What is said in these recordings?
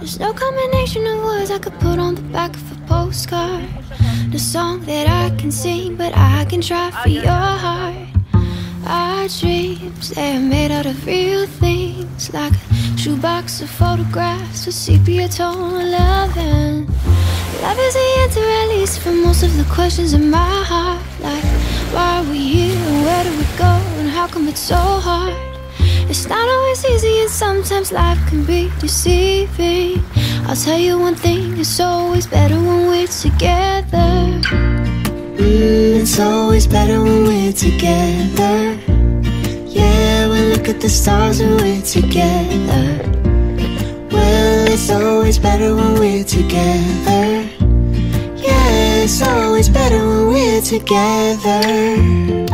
There's no combination of words I could put on the back of a postcard. The song that I can sing, but I can try for your heart. Our dreams, they're made out of real things, like a shoebox of photographs with sepia tone loving. Love is the answer, at least for most of the questions in my heart. Like, why are we here, and where do we go, and how come it's so hard? It's not always easy, and sometimes life can be deceiving. I'll tell you one thing, it's always better when we're together. It's always better when we're together. Yeah, we look at the stars and we're together. Well, it's always better when we're together. Yeah, it's always better when we're together.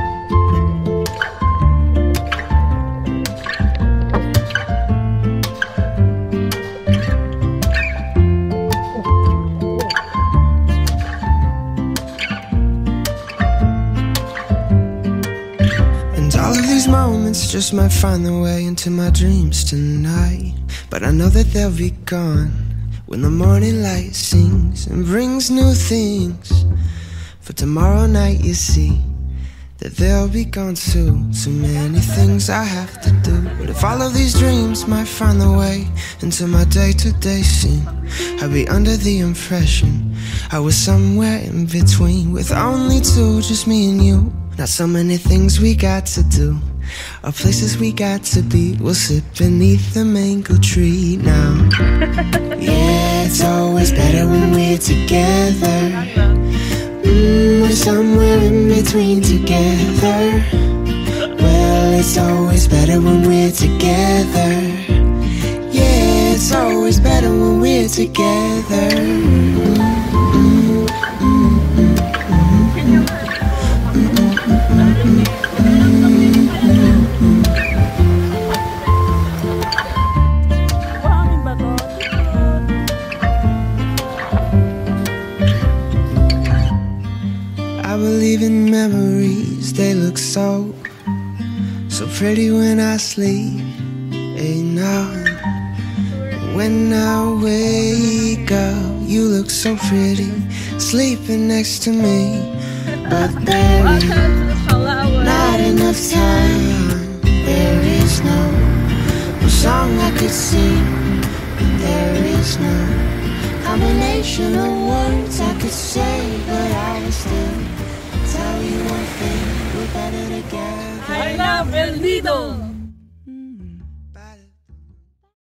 All of these moments just might find their way into my dreams tonight, but I know that they'll be gone when the morning light sings and brings new things. For tomorrow night you see that they'll be gone too. Too many things I have to do. But if all of these dreams might find their way into my day-to-day scene, I'd be under the impression I was somewhere in between, with only two, just me and you. Not so many things we got to do, or places we got to be. We'll sit beneath the mango tree now. Yeah, it's always better when we're together. We're somewhere in between together. Well, it's always better when we're together. Yeah, it's always better when we're together. I believe in memories, they look so pretty when I sleep. Hey, now when I wake up, you look so pretty, sleeping next to me. But there is not enough time. There is no song I could sing. There is no combination of words I could say, but I will still tell you one thing, we're better together. I love El Nido.